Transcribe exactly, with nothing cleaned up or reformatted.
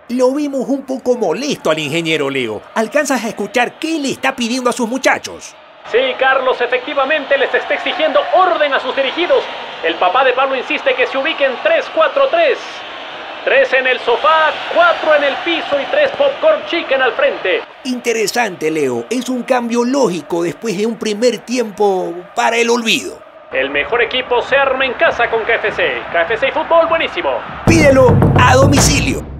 Lo vimos un poco molesto al ingeniero Leo. ¿Alcanzas a escuchar qué le está pidiendo a sus muchachos? Sí, Carlos, efectivamente les está exigiendo orden a sus dirigidos. El papá de Pablo insiste que se ubiquen tres cuatro tres. Tres en el sofá, cuatro en el piso y tres popcorn chicken al frente. Interesante, Leo. Es un cambio lógico después de un primer tiempo para el olvido. El mejor equipo se arma en casa con K F C. K F C y fútbol buenísimo. Pídelo a domicilio.